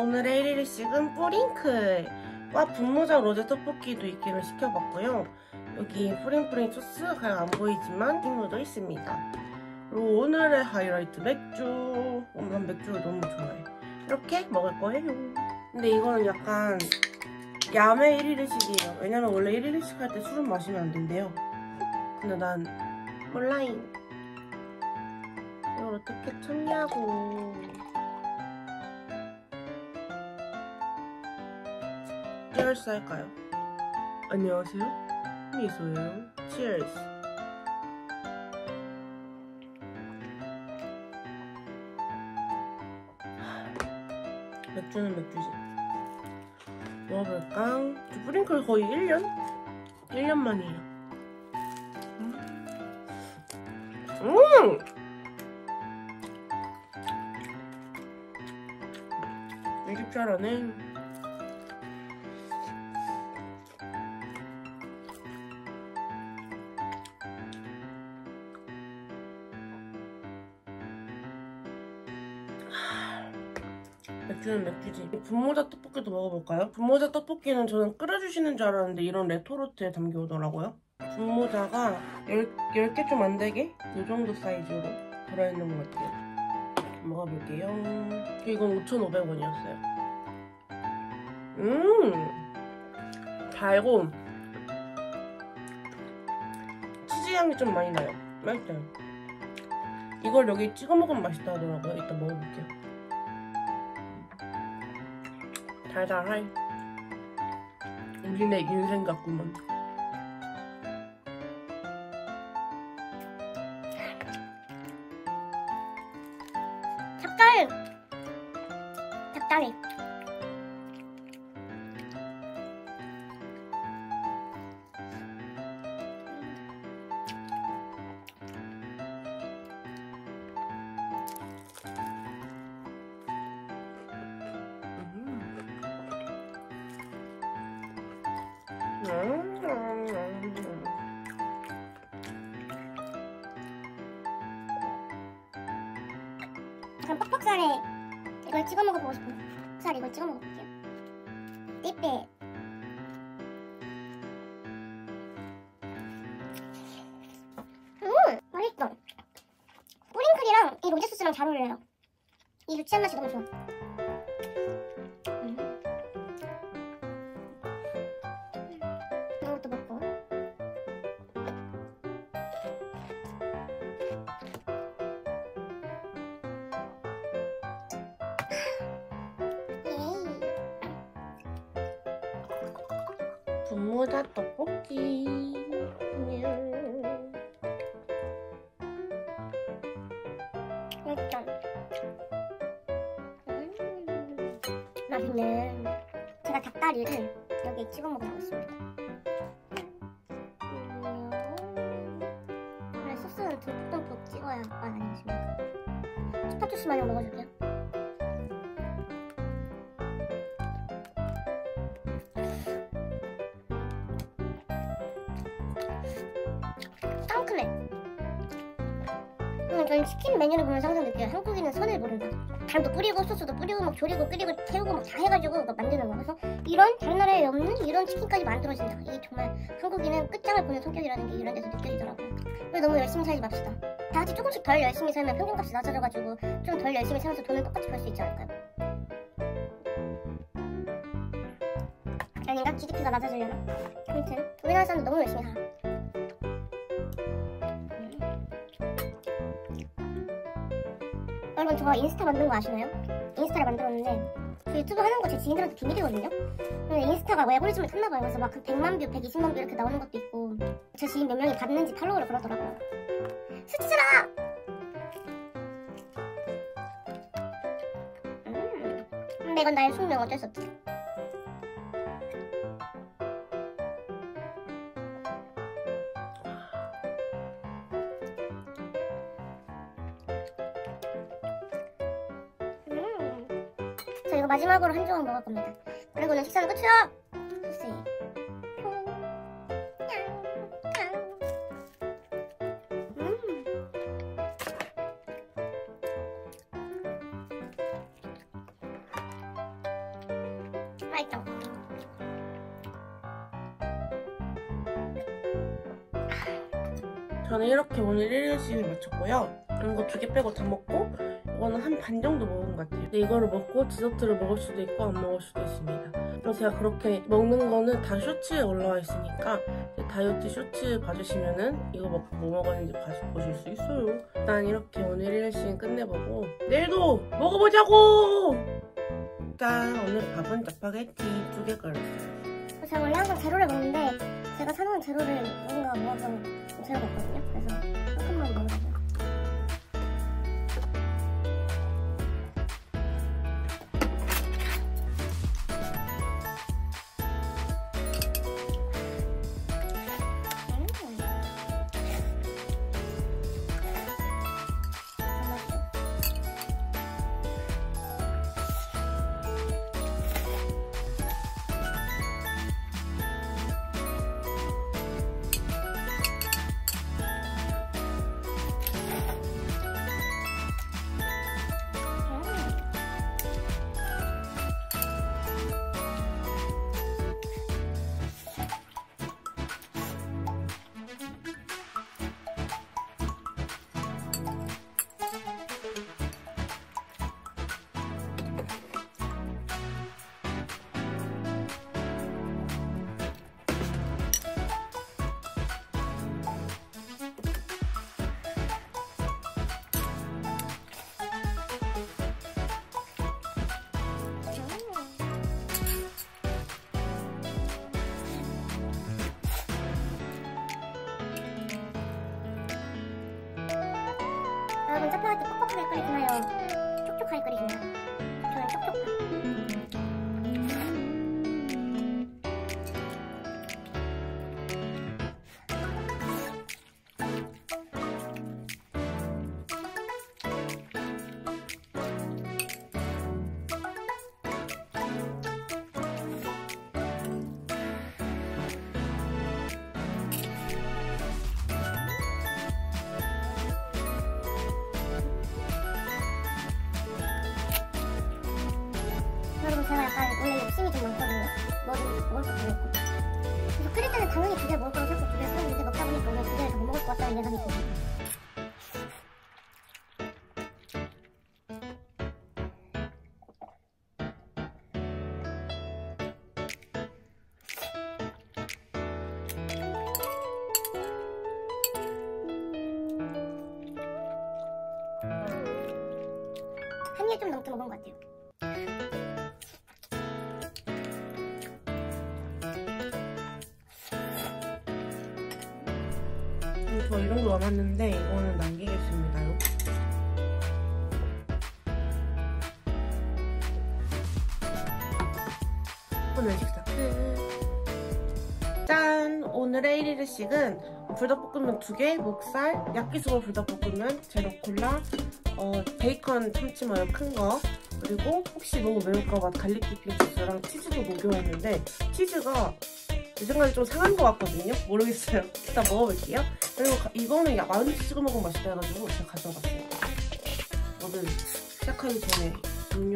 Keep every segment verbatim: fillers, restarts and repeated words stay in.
오늘의 일 일 식은 뿌링클과 분무장 로제 떡볶이도 있기를 시켜봤고요. 여기 뿌링뿌링 소스 잘 안 보이지만 친구도 있습니다. 그리고 오늘의 하이라이트 맥주. 난 맥주를 너무 좋아해. 이렇게 먹을 거예요. 근데 이거는 약간 야매 일 일 식이에요. 왜냐면 원래 일 일 식 할 때 술은 마시면 안 된대요. 근데 난 몰라잉. 이걸 어떻게 참냐고. 치얼스 할까요? 안녕하세요, 미소예요. 치얼스. 맥주는 맥주지. 먹어볼까? 저 뿌링클 거의 일 년? 일 년 만이에요. 음! 음! 내 집 잘하네. 맥주는 맥주지. 분모자 떡볶이도 먹어볼까요? 분모자 떡볶이는 저는 끓여주시는 줄 알았는데 이런 레토르트에 담겨오더라고요. 분모자가 열 개 좀 안 되게 이 정도 사이즈로 들어있는 것 같아요. 먹어볼게요. 이건 오천오백 원이었어요. 음! 달고 치즈 향이 좀 많이 나요. 맛있어요. 이걸 여기 찍어 먹으면 맛있다 하더라고요. 이따 먹어볼게요. 달달해. 우리네 인생 같구먼. 닭다리! 닭다리! 약간 퍽퍽살에 이걸 찍어 먹어보고 싶어요. 퍽살 이걸 찍어 먹어볼게요. 띠빼. 음! 맛있어. 뿌링클이랑 이 로제 소스랑 잘 어울려요. 이 유치한 맛이 너무 좋아. 음. 이것도 먹고. 분모자 떡볶이. 일단 음, 맛있네. 제가 닭다리를 여기에 찍어 먹으려고 했습니다. 음, 원래 소스는 듬뿍듬뿍 찍어야 맛 아니겠습니까? 스파투스 마냥 먹어줄게요. 상큼해. 음, 저는 치킨 메뉴를 보면서 항상 느껴요. 한국인은 선을 모른다. 당도 뿌리고 소스도 뿌리고 막 조리고 끓이고 태우고 막 다 해가지고 만드는 거. 그래서 이런 다른 나라에 없는 이런 치킨까지 만들어진다. 이게 정말 한국인은 끝장을 보는 성격이라는 게 이런 데서 느껴지더라고요. 그래서 너무 열심히 살지 맙시다. 다 같이 조금씩 덜 열심히 살면 평균값이 낮아져가지고 좀 덜 열심히 살면서 돈을 똑같이 벌 수 있지 않을까요? 아닌가? 지디피가 낮아지려나? 아무튼 우리나라 사람들 너무 열심히 살아. 여러분, 저 인스타 만든 거 아시나요? 인스타를 만들었는데 그 유튜브 하는 거 제 지인들한테 비밀이거든요? 근데 인스타가 알고리즘을 탔나봐요. 그래서 막 백만 뷰, 백이십만 뷰 이렇게 나오는 것도 있고 제 지인 몇 명이 봤는지 팔로우를 걸었더라고요. 스치잖아! 음. 근데 이건 나의 숙명, 어쩔 수 없지. 저 이거 마지막으로 한 조각 먹을 겁니다. 그리고는 식사는 끝이야! 소스. 음. 맛있죠? 저는 이렇게 오늘 일일씩을 마쳤고요. 이거 두 개 빼고 다 먹고 이거는 한 반 정도 먹은 것 같아요. 근데 이거를 먹고 디저트를 먹을 수도 있고 안 먹을 수도 있습니다. 그래서 제가 그렇게 먹는 거는 다 쇼츠에 올라와 있으니까 다이어트 쇼츠 봐주시면은 이거 먹고 뭐 먹었는지 보실 수 있어요. 일단 이렇게 오늘 일일씩 끝내보고 내일도 먹어보자고! 짠! 오늘 밥은 짜파게티 두 개 끓였어요. 제가 원래 항상 제로를 먹는데 제가 사놓은 제로를 누군가 모아서 제가 먹거든요. 그래서 조금만 먹으라고요. 여러분 짜파게티 뻑뻑하게 끓이시나요? 촉촉하게 끓이시나요? 저는 촉촉. 여러분 제가 약간 원래 욕심이 좀 많거든요. 뭐든 먹을 것도 있고. 그래서 끓일 때는 당연히 두 개 먹을 거라고 생각해서 두 개 끓였는데 먹다 보니까 오늘 두 개를 더 못 먹을 것 같다는 예상이 듭니다. 한 입 좀 넘게 먹은 것 같아요. 저 이 정도 남았는데 이거는 남기겠습니다요. 오늘 식사 끝. 짠! 오늘의 일일식은 불닭볶음면 두 개, 목살, 야끼소바 불닭볶음면, 제로콜라, 어, 베이컨 참치마요 큰 거, 그리고 혹시 너무 매울까봐 갈릭 디핑 소스랑 치즈도 녹여왔는데 치즈가 제 생각에 좀 상한 것 같거든요? 모르겠어요. 일단 먹어볼게요. 그리고 가, 이거는 마요네즈 찍어 먹으면 맛있다 해가지고 제가 가져갔어요. 저는 시작하기 전에 음료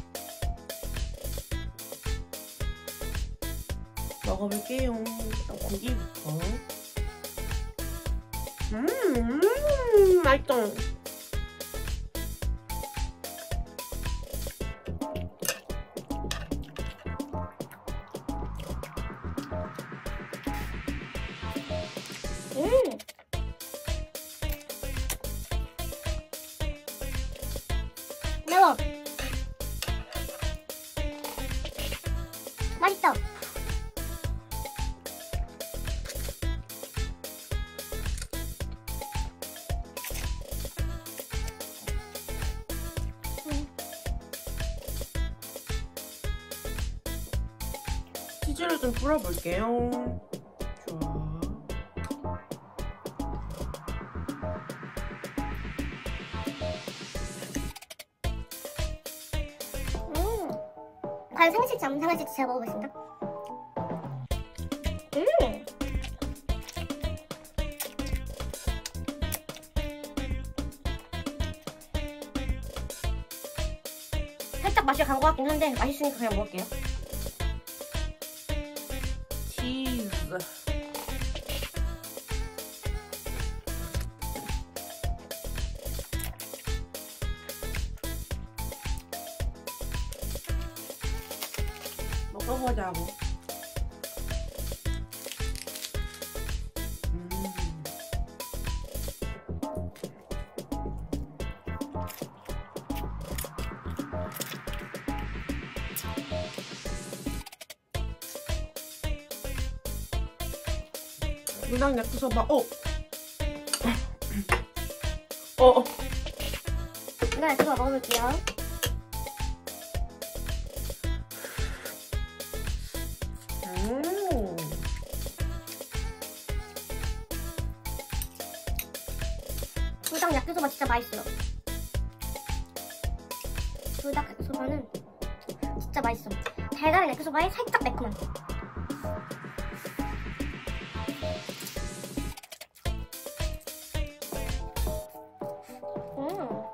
먹어볼게요. 일단 고기부터. 음, 음 맛있다. 음! 매워! 맛있다! 음. 치즈를 좀 뿌려볼게요. 좋아. 과연 상했을지 안 상했을지 제가 먹어보겠습니다. 음! 살짝 맛이 간 것 같긴 한데 맛있으니까 그냥 먹을게요. 써보자고. 음. 불닭 야끼소바. 어. 어. 불닭 야끼소바 먹어볼게요. 음. 불닭 야끼소바 진짜 맛있어요. 불닭 야끼소바는 진짜 맛있어. 달달한 야끼소바에 살짝 매콤한. 음.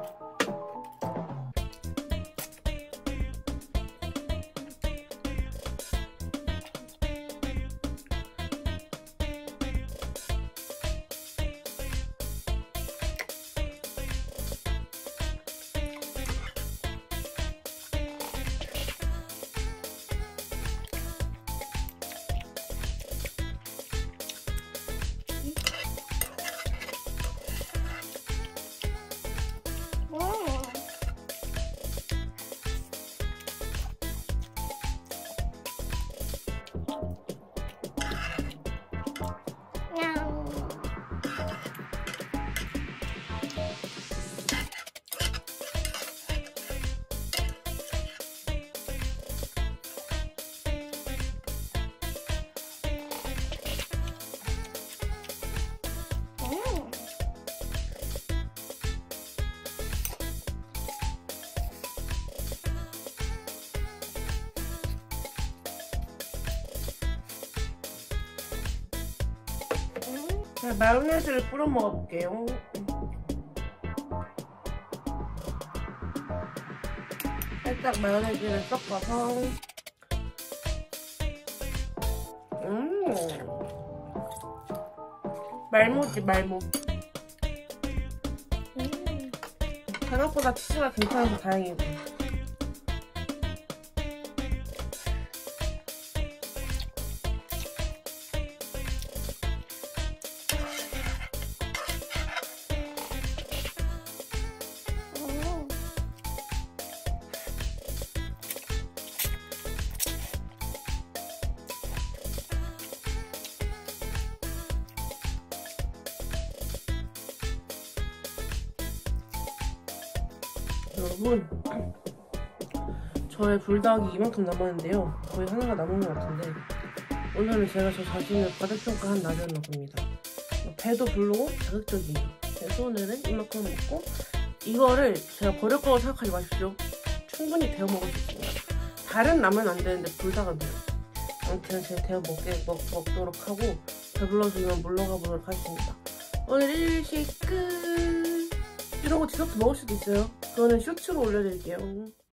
자, 마요네즈를 뿌려 먹어볼게요. 살짝 마요네즈를 섞어서. 음. 말모지 말모. 음. 생각보다 치즈가 괜찮아서 다행이고. 여러분, 저의 불닭이 이만큼 남았는데요. 거의 하나가 남은 것 같은데 오늘은 제가 저 자신을 과대평가한 날이었나 봅니다. 배도 부르고 자극적이에요. 그래서 오늘은 이만큼 먹고 이거를 제가 버릴 거라고 생각하지 마십시오. 충분히 데워 먹을 수 있습니다. 다른 라면 안 되는데 불닭은 돼요. 아무튼 제가 데워 먹게, 먹, 먹도록 하고 배불러서 이만 물러가 보도록 하겠습니다. 오늘 일식 끝! 이러고 디저트 먹을 수도 있어요. 그거는 쇼츠로 올려드릴게요.